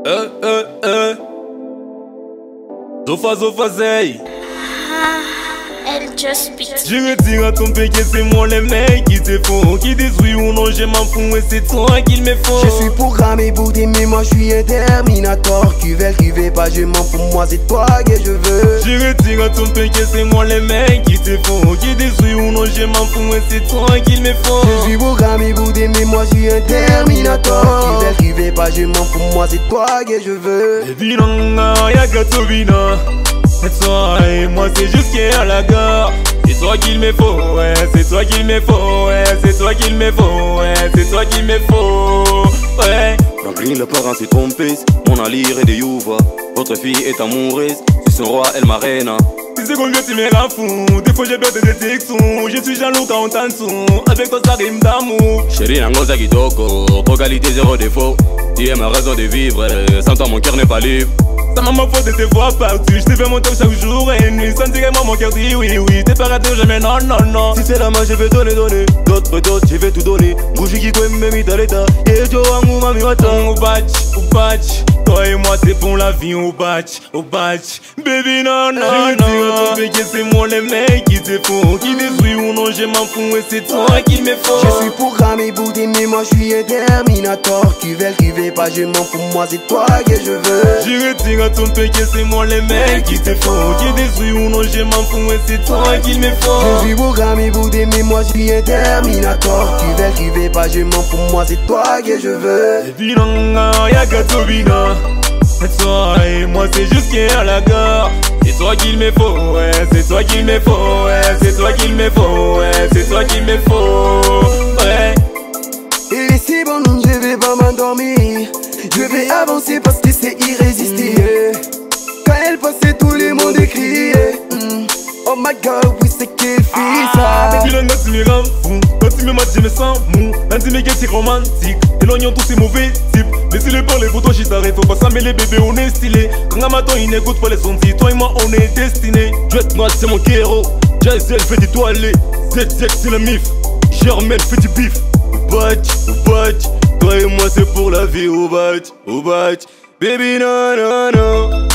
Zofa Zey. Elle just beat. Je retire à ton péché, c'est moi les mecs qui te font. Qui disent oui ou non, je m'en fous et c'est toi qu'il me faut. Je suis programmé pour t'aimer, moi je suis un Terminator. Tu veux pas, je m'en fous, moi c'est toi que je veux. Je retire à ton péché, c'est moi les mecs qui te font. Qui disent oui ou non, je m'en fous et c'est toi qu'il me faut. Je suis programmé pour t'aimer, moi je suis un Terminator. Tu veux pas, je m'en fous, moi c'est toi que je veux. Baby non, y'a Gatobina. C'est toi et moi c'est juste qui est à la gare. C'est toi qu'il me faut, ouais, c'est toi qu'il me faut, ouais, c'est toi qu'il me faut, ouais, c'est toi qu'il me faut, ouais. Franklin le parent s'est trompé, mon allure est de Youva. Votre fille est amoureuse, c'est son roi, elle m'arène. Tu sais combien tu me rends fou, des fois j'ai peur de tes textos. Je suis jaloux quand on t'en dessous, avec toi ça rime d'amour. Chérie Nangoza Kitoko, pour qualité zéro défaut. Tu es ma raison de vivre, sans toi mon cœur n'est pas libre. Ça m'a ma faute de te voir partout, je t'ai fait mon temps chaque jour et nuit. Sentirais-moi mon cœur dit oui, oui, t'es pas raté jamais, non, non, non. Si c'est la main je vais donner, d'autres, je vais tout donner. Bougie qui quoi même dans l'état, et Joe Angou mami watan. Au batch, toi et moi c'est pour la vie, au batch. Baby non, non, non, que c'est moi les mecs qui te font. Qui disent oui ou non, je m'en fous et c'est toi qu'il me faut. Je suis programmé pour t'aimer, moi je suis un Terminator. Tu veux pas, je m'en fous, moi c'est toi que je veux. Je retire à ton péché, c'est moi les mecs qui te font. Qui disent oui ou non, je m'en fous et c'est toi qu'il me faut. Je suis programmé pour t'aimer, moi je suis un Terminator. Tu veux pas, je m'en fous, moi c'est toi que je veux. Baby non, y'a Gatobina. C'est toi et moi c'est juste qui est à la gare. C'est toi qu'il me faut, ouais, c'est toi qu'il me faut, ouais, c'est toi qu'il me faut, ouais, c'est toi qu'il me faut, ouais. Et c'est bon, je vais pas m'endormir. Je vais avancer parce que c'est irrésistible. Quand elle passait, tout le monde criait. Oh my god, oui c'est qu'elle fait ça. Baby là, tu me rends fou. Quand tu me mates, je me sens mou. Là, tu me guettes, c'est romantique. Éloignons tous ces mauvais types. Laissez-le parler pour toi, j'y t'arrête. Faut pas s'amêler, bébé, on est stylé. Quand un matin, il n'écoute pas les sons. Toi et moi, on est destinés. Dread Note, c'est mon héros. Jazzel fait du toilé. ZZ, c'est la mif. Germaine fait du bif. Au batch. Toi et moi, c'est pour la vie. Au batch. Baby, non, non, non.